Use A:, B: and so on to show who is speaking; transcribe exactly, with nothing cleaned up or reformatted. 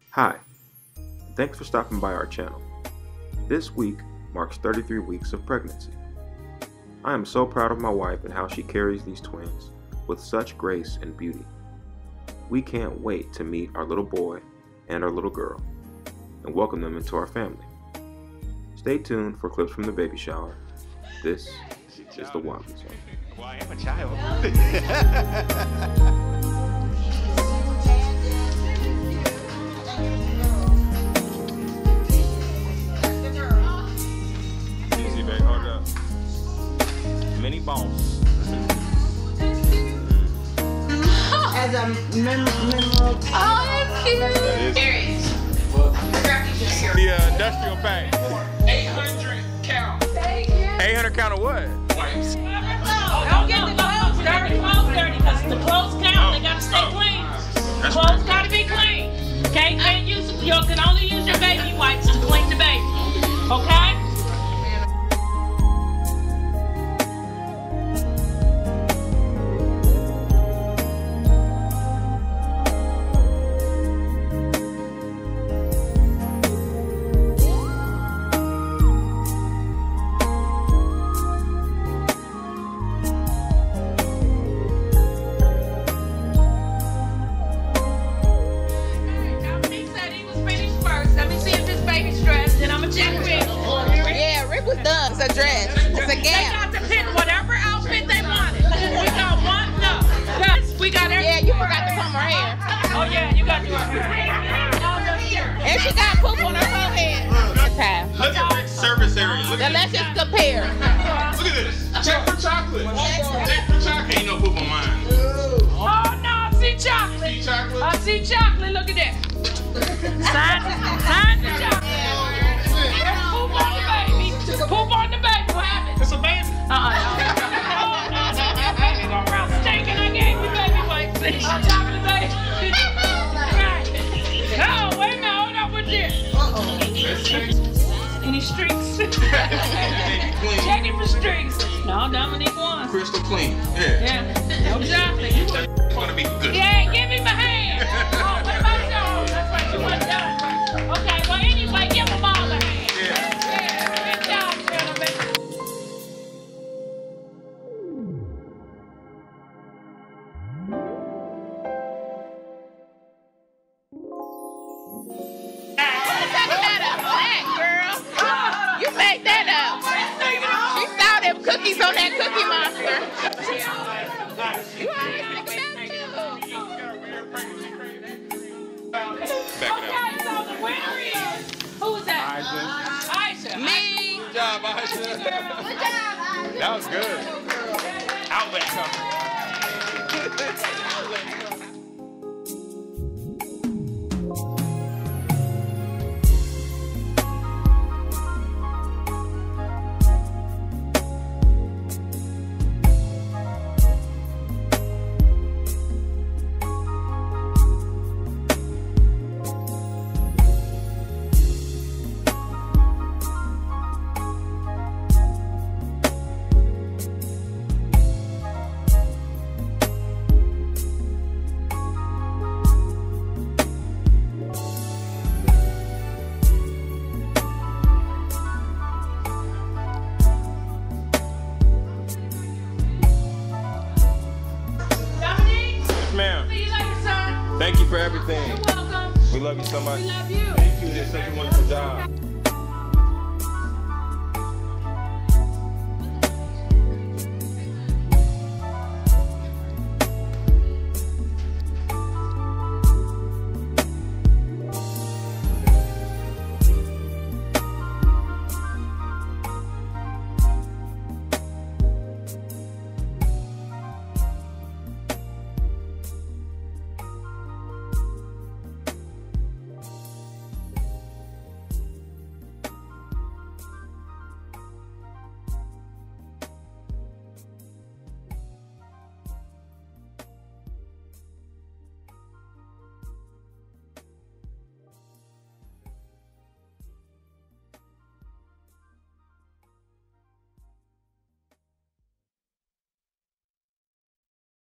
A: Hi, thanks for stopping by our channel. This week marks thirty-three weeks of pregnancy. I am so proud of my wife and how she carries these twins with such grace and beauty. We can't wait to meet our little boy and our little girl and welcome them into our family. Stay tuned for clips from the baby shower. This is the Wobbly Zone.
B: Well, I am a child. Easy, babe. Hold up. Mini boss.
C: As a mem memorable.
D: Oh, that's cute.
B: The uh, industrial pack.
E: eight hundred count.
B: eight hundred count of what?
E: Wipes.
D: Don't get the clothes dirty, clothes dirty, because the clothes count. They gotta stay clean.
B: That's
D: Clothes gotta be clean. Okay, can't use you can only use your baby wipes to clean the baby. Okay?
C: It's a dress. It's a
D: They
C: gap.
D: got to pick whatever outfit they wanted. We got one, no. Yes, we got everything.
C: Yeah, you forgot to comb her hair.
D: Oh yeah, you got to do her hair.
C: And she got poop on her forehead.
B: Look at Rick's service area. Look
C: Now
B: at
C: let's just compare.
B: Look at this. Check for chocolate. Check for chocolate. Ain't no poop on mine.
D: Oh no, I see chocolate.
B: See chocolate?
D: I see chocolate. Look at that. Sign, sign the chocolate. Poop on the baby. Poop on the baby. What happened?
B: It's a baby.
D: Uh-uh. No. Oh no, no, your baby going around stinking. I gave you baby wipes. On top of the baby. Right. Oh, wait a minute. Hold up with this.
B: Uh-oh.
D: Any streaks?
B: Clean.
D: Checking for streaks. No, Domonic won.
B: Crystal clean. Yeah.
D: Yeah, exactly.
B: It's gonna be good.
D: Yeah, give him a hand. Oh, what about yours? That's right, you weren't done. Okay, well, anyway, give them all a hand.
B: Yeah.
D: Yeah, good job, gentlemen.
C: You made that up. She saw them cookies on that Cookie Monster. You always think about you.
B: Back it
D: Okay, so the winner is, who was that? Aisha. Aisha.
C: Me.
B: Good job, Aisha. That was good. Outlet cover. Ma'am.
D: See you later, son.
B: Thank you for everything.
D: You're welcome.
B: We love you so much.
D: We love you.
B: Thank you. You did such a wonderful job.